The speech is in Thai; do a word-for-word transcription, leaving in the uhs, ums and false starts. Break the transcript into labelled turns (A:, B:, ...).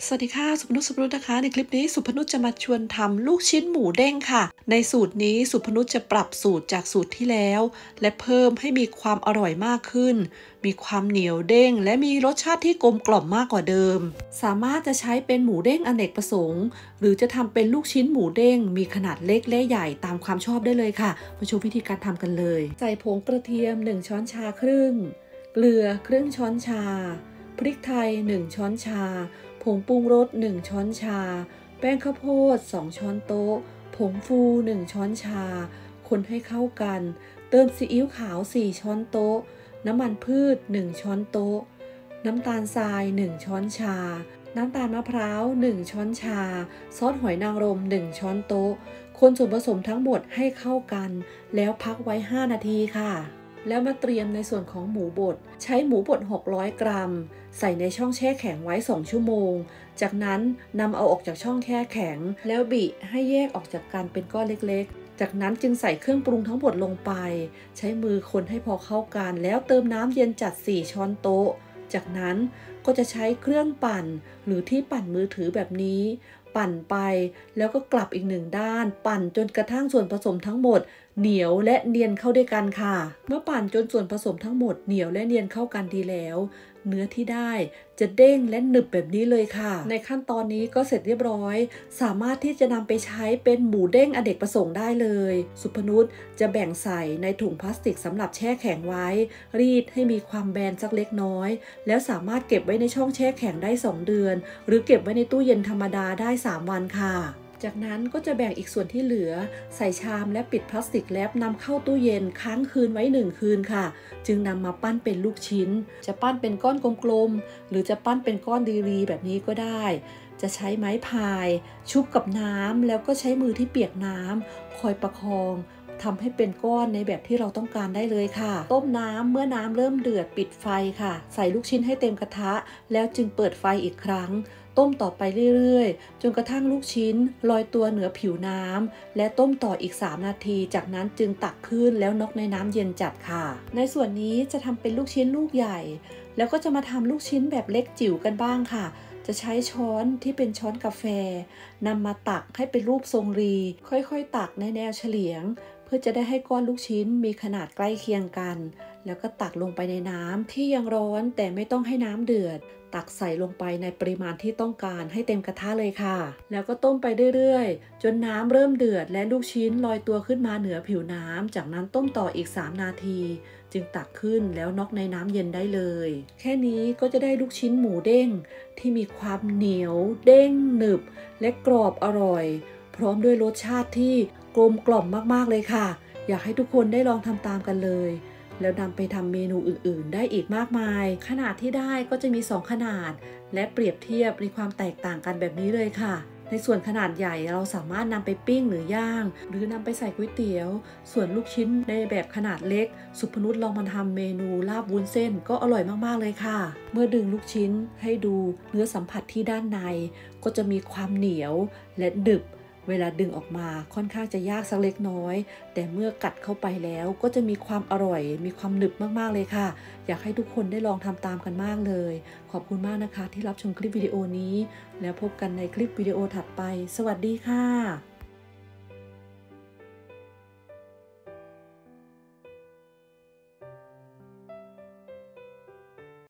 A: สวัสดีค่ะสุพนุชสุพนุชนะคะในคลิปนี้สุพนุชจะมาชวนทำลูกชิ้นหมูเด้งค่ะในสูตรนี้สุพนุชจะปรับสูตรจากสูตรที่แล้วและเพิ่มให้มีความอร่อยมากขึ้นมีความเหนียวเด้งและมีรสชาติที่กลมกล่อมมากกว่าเดิมสามารถจะใช้เป็นหมูเด้งอเนกประสงค์หรือจะทำเป็นลูกชิ้นหมูเด้งมีขนาดเล็กและใหญ่ตามความชอบได้เลยค่ะมาชมวิธีการทำกันเลยใส่ผงกระเทียมหนึ่งช้อนชาครึ่งเกลือครึ่งช้อนชาพริกไทยหนึ่งช้อนชาผงปรุงรสหนึ่งช้อนชาแป้งข้าวโพดสองช้อนโต๊ะผงฟูหนึ่งช้อนชาคนให้เข้ากันเติมซีอิ๊วขาวสี่ช้อนโต๊ะน้ำมันพืชหนึ่งช้อนโต๊ะน้ำตาลทรายหนึ่งช้อนชาน้ำตาลมะพร้าวหนึ่งช้อนชาซอสหอยนางรมหนึ่งช้อนโต๊ะคนส่วนผสมทั้งหมดให้เข้ากันแล้วพักไว้ห้านาทีค่ะแล้วมาเตรียมในส่วนของหมูบดใช้หมูบดหกร้อยกรัมใส่ในช่องแช่แข็งไว้สองชั่วโมงจากนั้นนำเอาออกจากช่องแช่แข็งแล้วบิให้แยกออกจากกันเป็นก้อนเล็กๆจากนั้นจึงใส่เครื่องปรุงทั้งหมดลงไปใช้มือคนให้พอเข้ากันแล้วเติมน้ำเย็นจัดสี่ช้อนโต๊ะจากนั้นก็จะใช้เครื่องปั่นหรือที่ปั่นมือถือแบบนี้ปั่นไปแล้วก็กลับอีกหนึ่งด้านปั่นจนกระทั่งส่วนผสมทั้งหมดเหนียวและเนียนเข้าด้วยกันค่ะเมื่อปั่นจนส่วนผสมทั้งหมดเหนียวและเนียนเข้ากันดีแล้วเนื้อที่ได้จะเด้งและหนึบแบบนี้เลยค่ะในขั้นตอนนี้ก็เสร็จเรียบร้อยสามารถที่จะนำไปใช้เป็นหมูเด้งอเนกประสงค์ได้เลยสุพนุชจะแบ่งใส่ในถุงพลาสติกสำหรับแช่แข็งไว้รีดให้มีความแบนสักเล็กน้อยแล้วสามารถเก็บไว้ในช่องแช่แข็งได้สองเดือนหรือเก็บไว้ในตู้เย็นธรรมดาได้สามวันค่ะจากนั้นก็จะแบ่งอีกส่วนที่เหลือใส่ชามและปิดพลาสติกแรปนำเข้าตู้เย็นค้างคืนไว้หนึ่งคืนค่ะจึงนำมาปั้นเป็นลูกชิ้นจะปั้นเป็นก้อนกลมๆหรือจะปั้นเป็นก้อนรีๆแบบนี้ก็ได้จะใช้ไม้พายชุบกับน้ำแล้วก็ใช้มือที่เปียกน้ำคอยประคองทำให้เป็นก้อนในแบบที่เราต้องการได้เลยค่ะต้มน้ำเมื่อน้ำเริ่มเดือดปิดไฟค่ะใส่ลูกชิ้นให้เต็มกระทะแล้วจึงเปิดไฟอีกครั้งต้มต่อไปเรื่อยๆจนกระทั่งลูกชิ้นลอยตัวเหนือผิวน้ำและต้มต่ออีกสามนาทีจากนั้นจึงตักขึ้นแล้วนอกในน้ำเย็นจัดค่ะในส่วนนี้จะทำเป็นลูกชิ้นลูกใหญ่แล้วก็จะมาทำลูกชิ้นแบบเล็กจิ๋วกันบ้างค่ะจะใช้ช้อนที่เป็นช้อนกาแฟนำมาตักให้เป็นรูปทรงรีค่อยๆตักในแนวเฉลียงเพื่อจะได้ให้ก้อนลูกชิ้นมีขนาดใกล้เคียงกันแล้วก็ตักลงไปในน้ำที่ยังร้อนแต่ไม่ต้องให้น้ำเดือดตักใส่ลงไปในปริมาณที่ต้องการให้เต็มกระทะเลยค่ะแล้วก็ต้มไปเรื่อยๆจนน้ำเริ่มเดือดและลูกชิ้นลอยตัวขึ้นมาเหนือผิวน้ำจากนั้นต้มต่ออีกสามนาทีจึงตักขึ้นแล้วน็อกในน้ำเย็นได้เลยแค่นี้ก็จะได้ลูกชิ้นหมูเด้งที่มีความเหนียวเด้งหนึบและกรอบอร่อยพร้อมด้วยรสชาติที่กลมกล่อมมากๆเลยค่ะอยากให้ทุกคนได้ลองทำตามกันเลยแล้วนำไปทำเมนูอื่นๆได้อีกมากมายขนาดที่ได้ก็จะมีสองขนาดและเปรียบเทียบมีความแตกต่างกันแบบนี้เลยค่ะในส่วนขนาดใหญ่เราสามารถนำไปปิ้งหรือย่างหรือนำไปใส่ก๋วยเตี๋ยวส่วนลูกชิ้นในแบบขนาดเล็กสุพนุชลองมาทำเมนูลาบวุ้นเส้นก็อร่อยมากๆเลยค่ะเมื่อดึงลูกชิ้นให้ดูเนื้อสัมผัสที่ด้านในก็จะมีความเหนียวและดึบเวลาดึงออกมาค่อนข้างจะยากสักเล็กน้อยแต่เมื่อกัดเข้าไปแล้วก็จะมีความอร่อยมีความหนึบมากๆเลยค่ะอยากให้ทุกคนได้ลองทำตามกันมากเลยขอบคุณมากนะคะที่รับชมคลิปวิดีโอนี้แล้วพบกันในคลิปวิดีโอถัดไปสวัสดีค่ะ